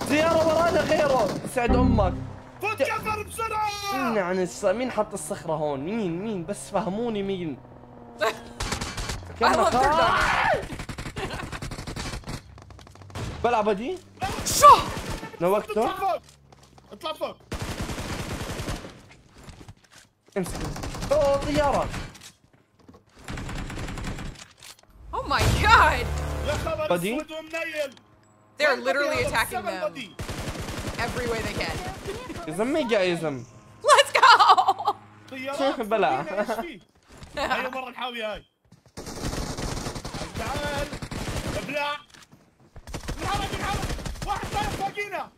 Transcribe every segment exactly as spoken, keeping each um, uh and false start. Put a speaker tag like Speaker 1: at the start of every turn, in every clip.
Speaker 1: سيارة ورانا غيره يسعد امك.
Speaker 2: فوت كفر بسرعة.
Speaker 1: مين عن الص... مين حط الصخرة هون؟ مين مين بس فهموني مين. كم بلعب دي؟
Speaker 2: شو؟
Speaker 1: نوقته؟
Speaker 2: اطلع فوق اطلع فوق.
Speaker 1: امسك. اوه طيارة.
Speaker 2: Oh my god! يا خبر اسود ومنيل. They're literally attacking them every way they can.
Speaker 1: يزم ميجا يزم.
Speaker 2: Let's go!
Speaker 1: بلا.
Speaker 2: هاي مرة نحاوي هاي. تعال ابلع. انحرق انحرق. واحد طايح فوقينا.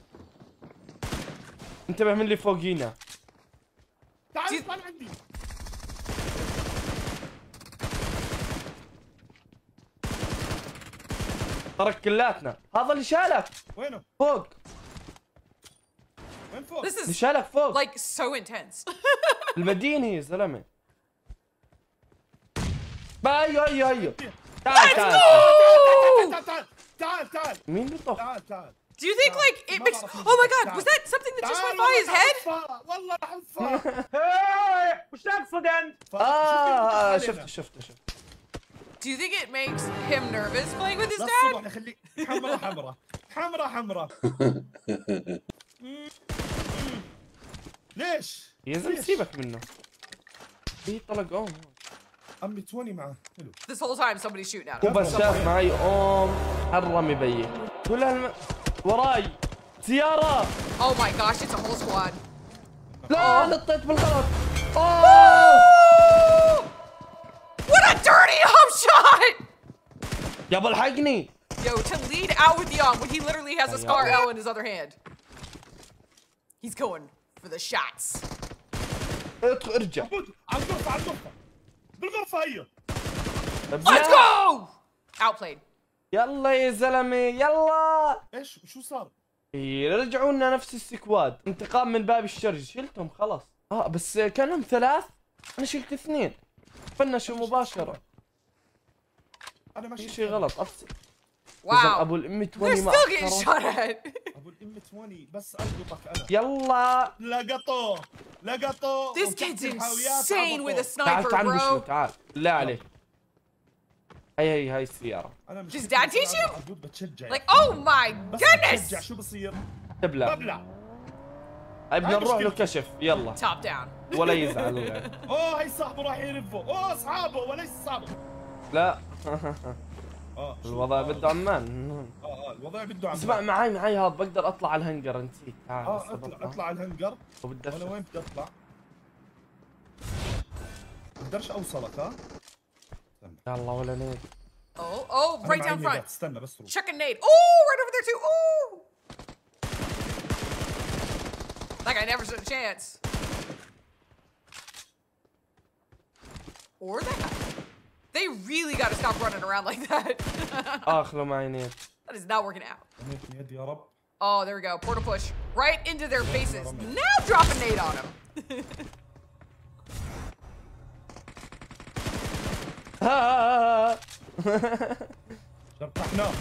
Speaker 1: انتبه من اللي فوقينا.
Speaker 2: تعال اطلع عندي.
Speaker 1: ترك كلاتنا. هذا اللي شالك.
Speaker 2: وينه؟
Speaker 1: فوق.
Speaker 2: وين فوق؟
Speaker 1: اللي شالك فوق.
Speaker 2: Like so intense.
Speaker 1: المدينة يا زلمة. ايوه ايوه ايوه. تعال تعال
Speaker 2: تعال تعال تعال تعال.
Speaker 1: مين بيطخ؟
Speaker 2: تعال تعال.
Speaker 3: Do you think like it makes? Oh my God! Was that something that just went by his head?
Speaker 2: والله حفا.
Speaker 4: وش تقصد انت؟
Speaker 1: اه شفت شفت شفت.
Speaker 3: Do you think it makes him nervous playing with his
Speaker 2: dad?
Speaker 3: dad?
Speaker 2: خليك حمرا حمرا حمرا حمرا. ليش؟
Speaker 1: يا زلمة سيبك منه. في طلق اوم.
Speaker 2: عمي عشرين معه حلو.
Speaker 3: This whole time somebody's shooting at him.
Speaker 1: هو بس شاف معي اوم حرم يبين. كل هالم... وراي سيارة.
Speaker 3: Oh my gosh! It's a whole squad.
Speaker 1: لا نطيت بالغلط. اوه
Speaker 3: What a dirty home shot!
Speaker 1: يابا الحقني.
Speaker 3: Yo, to lead out with Young when he literally has a Scar L in his other hand. He's going for the shots.
Speaker 1: ادخل ارجع.
Speaker 2: على الغرفة على الغرفة. بالغرفة هي.
Speaker 3: Let's go! Outplayed.
Speaker 1: يلا يا زلمة يلا.
Speaker 2: ايش شو صار؟
Speaker 1: رجعوا لنا نفس السكواد. انتقام من باب الشر. شلتهم خلاص. اه بس كانهم ثلاث. انا شلت اثنين. فنشوا مباشرة.
Speaker 2: انا ماشي
Speaker 1: في شيء غلط افصل.
Speaker 3: Wow.
Speaker 1: ابو الام عشرين ما
Speaker 3: They're still getting shot at.
Speaker 2: ابو الام عشرين بس القطك انا.
Speaker 1: يلا.
Speaker 2: لقطوه لقطوه.
Speaker 3: This kid's insane with a
Speaker 1: تعال
Speaker 3: sniper,
Speaker 1: تعال بشو
Speaker 3: bro.
Speaker 1: تعال لا عليك. هاي هي هاي السيارة.
Speaker 3: Does dad teach you?
Speaker 2: بتشجع.
Speaker 3: Like, oh my goodness!
Speaker 2: شو بصير؟
Speaker 1: تبلع.
Speaker 2: ببلع.
Speaker 1: هاي بدنا نروح له كشف يلا.
Speaker 3: Top down.
Speaker 1: ولا يزعل.
Speaker 2: اوه هي صاحبه راح يرفه. اوه اصحابه وليس صاحبه.
Speaker 1: لا.
Speaker 2: اه
Speaker 1: الوضع بده عمان.
Speaker 2: اه اه الوضع بده عمان.
Speaker 1: اسمع معي معي هذا بقدر اطلع على الهنجر نسيت. تعال
Speaker 2: اه اطلع اطلع على الهنجر.
Speaker 1: وبدي
Speaker 2: وانا وين بدي اطلع؟ بقدرش اوصلك ها؟
Speaker 1: يلا ولا نيد.
Speaker 3: Oh, oh, right down front.
Speaker 2: استنى بس روح.
Speaker 3: Chuck a nade. Oh, right over there too. Oh! That guy never stood a chance. Or that. They really got to stop running around like that.
Speaker 1: اخلوا معي نيد.
Speaker 3: That is not working out.
Speaker 2: يدي يا رب.
Speaker 3: Oh, there we go. Portal push. Right into their faces. Now drop a nade on them.
Speaker 2: شرطحناه.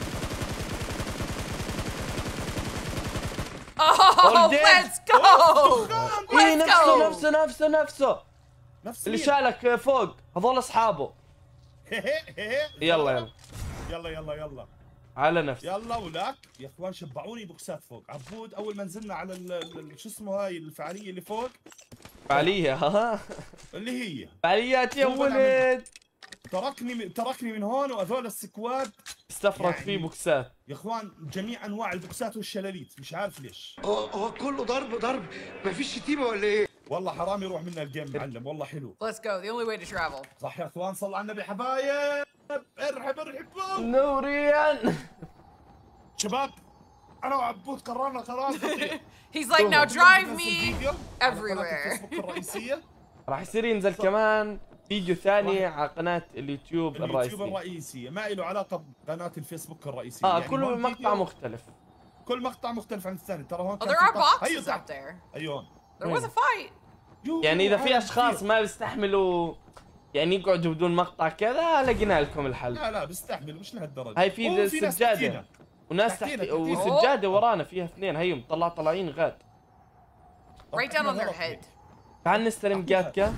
Speaker 3: Oh, let's go!
Speaker 1: ايه
Speaker 3: Let's
Speaker 1: نفسه
Speaker 3: go!
Speaker 1: نفسه نفسه نفسه.
Speaker 2: نفس
Speaker 1: اللي شالك فوق هذول اصحابه. يلا يلا.
Speaker 2: يلا يلا يلا.
Speaker 1: على نفسه.
Speaker 2: يلا ولك يا اخوان شبعوني بوكسات فوق. عبود اول ما نزلنا على ال شو اسمه هاي الفعاليه اللي فوق.
Speaker 1: فعاليه ها.
Speaker 2: اللي هي
Speaker 1: فعاليات يا ولد.
Speaker 2: تركني تركني من هون وهذول السكواد
Speaker 1: استفرد
Speaker 2: يعني
Speaker 1: فيه بوكسات
Speaker 2: يا اخوان. جميع انواع البوكسات والشلاليت مش عارف ليش.
Speaker 5: هو هو كله ضرب ضرب مفيش شتيمه ولا ايه؟
Speaker 2: والله حرام يروح منا الجيم معلم. والله حلو.
Speaker 3: Let's go. The only way to travel.
Speaker 2: صح يا اخوان. صلوا على النبي حبايب. ارحب ارحب
Speaker 1: نوريان.
Speaker 2: شباب انا وعبود قررنا قرار خطير.
Speaker 3: He's like, now drive me everywhere.
Speaker 2: الرئيسيه
Speaker 1: راح يصير ينزل كمان فيديو ثاني على قناة اليوتيوب الرئيسية.
Speaker 2: اليوتيوب الرئيسية ما له علاقة بقناة الفيسبوك الرئيسية.
Speaker 1: اه
Speaker 2: يعني
Speaker 1: كل مقطع مختلف.
Speaker 2: كل مقطع مختلف عن الثاني. ترى هون
Speaker 3: Oh, there are boxes up there.
Speaker 2: ايوه.
Speaker 3: There was a fight.
Speaker 1: يعني إذا في أشخاص ما بيستحملوا يعني يقعدوا بدون مقطع كذا لقينا لكم الحل.
Speaker 2: لا لا بيستحملوا مش لهالدرجة.
Speaker 1: هاي في السجادة. وناس تحت وسجاده ورانا فيها اثنين. هيهم طلع طالعين غاد.
Speaker 3: Right down on their head.
Speaker 1: تعال نستلم جاتكا.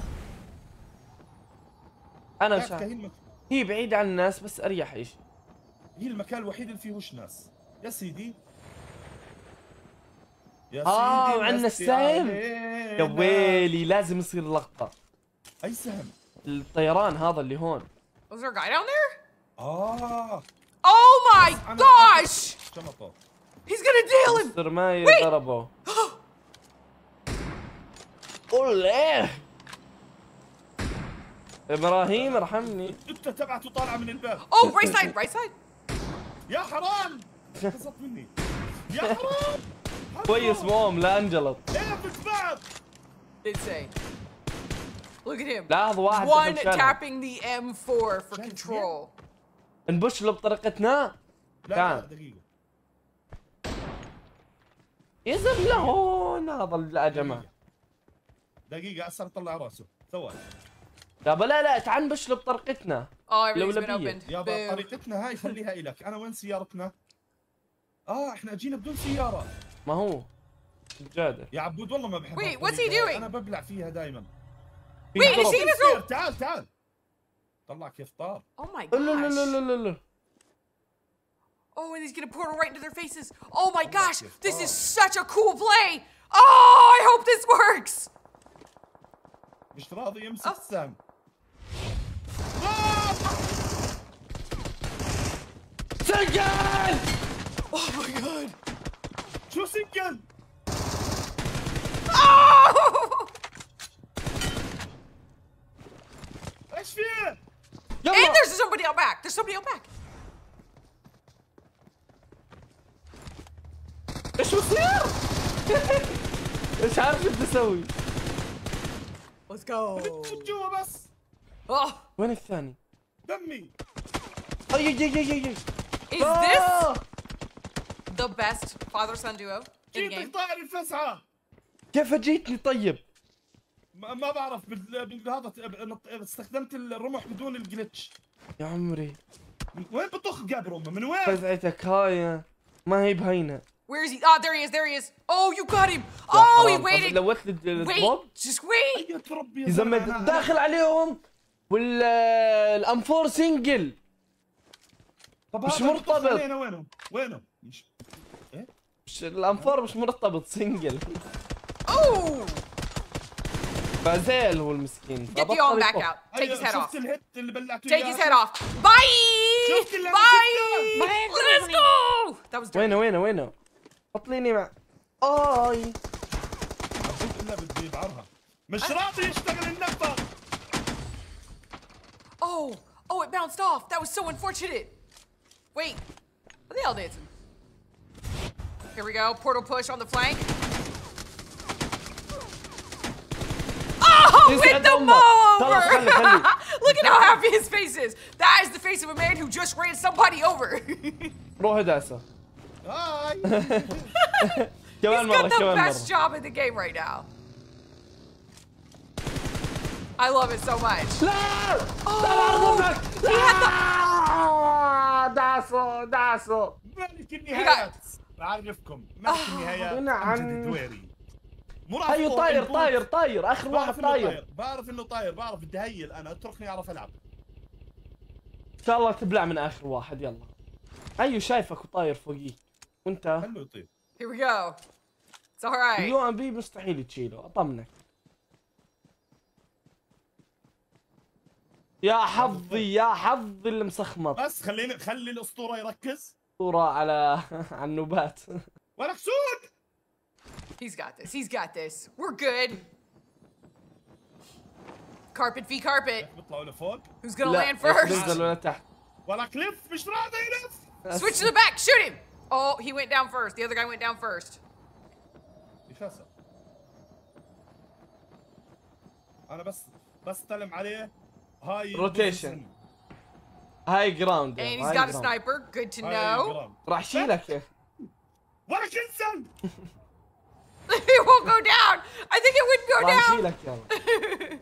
Speaker 1: انا مش هي بعيدة عن الناس بس اريح شيء.
Speaker 6: هي المكان الوحيد اللي فيهوش ناس. يا سيدي يا
Speaker 1: اه
Speaker 6: سيدي
Speaker 1: وعندنا السهم. يا ويلي لازم يصير لقطة.
Speaker 6: اي سهم؟
Speaker 1: الطيران هذا اللي هون.
Speaker 3: Was there a guy down there?
Speaker 6: اه
Speaker 3: Oh my gosh!
Speaker 6: شمطه.
Speaker 3: He's gonna nail him!
Speaker 1: مستر ما ضربه. قول ابراهيم ارحمني.
Speaker 6: انت تبعته طالعه من الباب.
Speaker 3: Oh right side right side.
Speaker 6: يا حرام انبسط مني يا حرام.
Speaker 1: كويس موم لا انجلط.
Speaker 6: ايه بتبعد.
Speaker 3: Insane. Look at him.
Speaker 1: لاحظ واحد
Speaker 3: One tapping the M four for control.
Speaker 1: نبش له بطريقتنا.
Speaker 6: لا لا دقيقة.
Speaker 1: يزم لهون هذا يا جماعة.
Speaker 6: دقيقة هسه طلع راسه ثواني.
Speaker 1: يابا لا لا تعال نبش له بطريقتنا.
Speaker 3: Oh everything's been opened.
Speaker 6: يابا طريقتنا هاي خليها إلك. أنا وين سيارتنا؟ آه إحنا أجينا بدون سيارة.
Speaker 1: ما هو سجادة.
Speaker 6: يا عبود والله ما بحب.
Speaker 3: Wait what's he doing?
Speaker 6: أنا ببلع فيها دائما.
Speaker 3: Wait is he gonna throw?
Speaker 6: تعال تعال. طلع كيف طار.
Speaker 3: Oh my gosh.
Speaker 1: لا لا لا لا لا.
Speaker 3: Oh, and he's gonna portal right into their faces. Oh my gosh, this is such a cool play. Oh, I hope this works.
Speaker 6: مش راضي يمسك
Speaker 3: oh.
Speaker 6: السهم.
Speaker 1: سجل!
Speaker 3: Oh my god.
Speaker 6: شو سجل؟
Speaker 3: Oh!
Speaker 6: ايش فيه؟
Speaker 3: And there's somebody out back. There's somebody out back.
Speaker 1: ايش بصير؟ مش عارف شو بدي اسوي.
Speaker 3: Let's go.
Speaker 6: جوا بس.
Speaker 3: Oh.
Speaker 1: وين الثاني؟
Speaker 6: دمي.
Speaker 1: اي اي اي اي.
Speaker 3: Is this the best father-son duo in the game?
Speaker 6: جيت طائر الفسحة.
Speaker 1: كيف جيتني طيب؟
Speaker 6: ما, ما بعرف بهذا استخدمت الرمح بدون الجلتش.
Speaker 1: يا عمري.
Speaker 6: وين بطخ جاب رمح؟ من وين؟
Speaker 1: فزعتك هاي ما هي بهينة.
Speaker 3: Where is he? Oh, there he is. There he is. Oh, you got him. Oh, he waited.
Speaker 1: لوت لي
Speaker 3: Wait, just wait.
Speaker 1: يزمت داخل عليهم والامفور سنجل. مش مرتبط.
Speaker 6: وينه وينه؟ وينه؟ مش
Speaker 1: ايه؟ مش الامفور مش مرتبط سنجل.
Speaker 3: اوه
Speaker 1: فازيل هو المسكين.
Speaker 3: Get the arm back out. Take his head off.
Speaker 6: شفت الهيت اللي بلعته
Speaker 3: Take his head off. Bye. Bye. Let's go. That was
Speaker 1: وينه وينه وينه؟ بطليني مع اي
Speaker 6: عبيت الا بدي بعرها. مش راضي يشتغل النفط.
Speaker 3: Oh, oh, it bounced off. That was so unfortunate. Wait, what the hell dancing? Here we go. Portal push on the flank. Oh, with the mow over! Look at how happy his face is. That is the face of a man who just ran somebody over.
Speaker 1: روح داسة.
Speaker 6: هاي.
Speaker 1: كمان مرة
Speaker 3: He's got the
Speaker 1: كمان
Speaker 3: best
Speaker 1: مرة.
Speaker 3: job in the game right now. I love it so much.
Speaker 1: لا!
Speaker 3: Oh, he had the...
Speaker 1: داسو داسو.
Speaker 6: مالك النهايات. بعرفكم مالك النهايات. أمجد الدويري.
Speaker 1: هيو طاير طاير طاير آخر واحد طاير.
Speaker 6: بعرف إنه طاير بعرف بدي هيل أنا اتركني أعرف ألعب.
Speaker 1: إن شاء الله تبلع من آخر واحد يلا. أيو شايفك وطاير فوقيه. وأنت؟
Speaker 6: خلوه يطير.
Speaker 3: Here we go. It's all right.
Speaker 1: اليو ام بي مستحيل تشيله أطمنك. يا حظي يا حظي اللي مسخمط.
Speaker 6: بس خليني خلي الأسطورة يركز.
Speaker 1: أسطورة على على النوبات.
Speaker 6: ولك سود.
Speaker 3: He's got this. He's got this. We're good. Carpet v carpet.
Speaker 6: بيطلعوا لفوق.
Speaker 3: Who's gonna land first?
Speaker 1: ننزل ولا تحت.
Speaker 6: ولك لف مش راضي يلف.
Speaker 3: Switch to the back. Shoot him. Oh, he went down first. The other guy went down first.
Speaker 6: ايش هسه؟ أنا بس بس استلم عليه. هاي
Speaker 1: روتيشن. هاي جراوند.
Speaker 3: And he's got a sniper. Good to know.
Speaker 1: راح شيلك.
Speaker 6: ولك انزل.
Speaker 3: It won't go down. I think it wouldn't go
Speaker 1: راح
Speaker 3: down.
Speaker 1: شيلك يلا.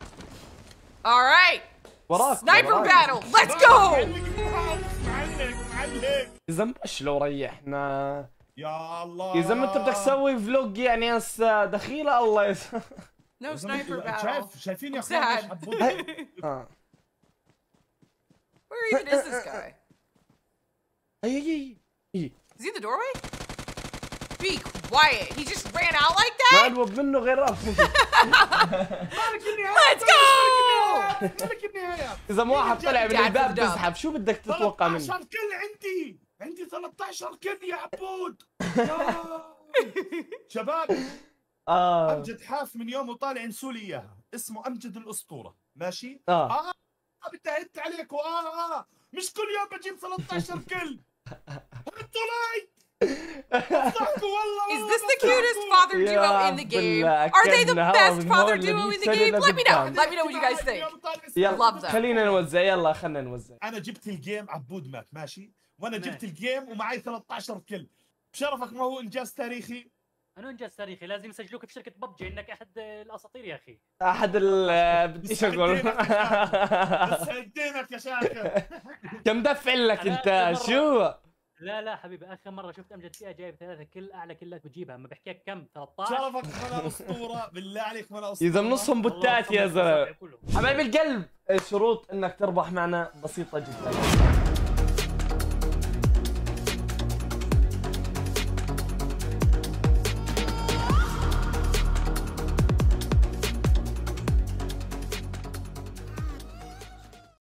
Speaker 3: All right.
Speaker 1: وراك.
Speaker 3: Sniper battle. Let's go.
Speaker 6: عليك
Speaker 1: يا زلمه ايش لو ريحنا
Speaker 6: يا الله.
Speaker 1: يا زلمه انت بدك تسوي فلوج يعني هسه دخيله الله يس
Speaker 3: No sniper battle.
Speaker 6: شايف شايفين يا
Speaker 3: I'm
Speaker 6: اخوان
Speaker 3: sad.
Speaker 6: ايش عبود.
Speaker 1: اه
Speaker 3: Where even is this guy?
Speaker 1: اي اي اي
Speaker 3: Is he in the doorway? Be quiet. He just ran out like
Speaker 1: ما
Speaker 3: that?
Speaker 1: الوب منه غير راسه.
Speaker 3: Let's go!
Speaker 6: مالك النهاية.
Speaker 1: اذا ما واحد طلع من
Speaker 3: Dad for
Speaker 1: الباب
Speaker 3: the dub.
Speaker 1: بزحف شو بدك تتوقع مني؟
Speaker 6: ثلاثة عشر كل عندي عندي ثلاثة عشر كل يا عبود. يا. شباب
Speaker 1: اه
Speaker 6: امجد حاف من يوم وطالع انسوا لي اياها، اسمه امجد الاسطوره، ماشي؟
Speaker 1: اه
Speaker 6: اه بدي اهد عليكم. اه اه مش كل يوم بجيب ثلاثة عشر كل. هدوا لايك. بضحكوا والله.
Speaker 3: Is this the cutest father duo in the game? Are they the best father duo in the game? Let me know. Let me know what you guys think.
Speaker 1: يلا
Speaker 3: Love them.
Speaker 1: خلينا نوزع يلا خلينا نوزع.
Speaker 6: انا جبت الجيم عبود مات ماشي، وانا جبت الجيم ومعي ثلاثة عشر كل. بشرفك ما هو انجاز تاريخي؟
Speaker 7: أنا إنجاز تاريخي، لازم يسجلوك بشركة ببجي إنك أحد الأساطير يا أخي.
Speaker 1: احد ال بديش اقول.
Speaker 6: بس هدينك يا شاكر.
Speaker 1: كم دفع لك انت شو؟
Speaker 7: لا لا حبيبي، آخر مرة شفت أمجد فيها جايب ثلاثة كل، أعلى كلات بتجيبها، ما بحكيك كم؟ ثلاثة عشر.
Speaker 6: شرفك ما انا اسطوره بالله عليك ما انا اسطوره.
Speaker 1: اذا نصهم بوتات يا زلمه. حبايب القلب، الشروط انك تربح معنا بسيطه جدا.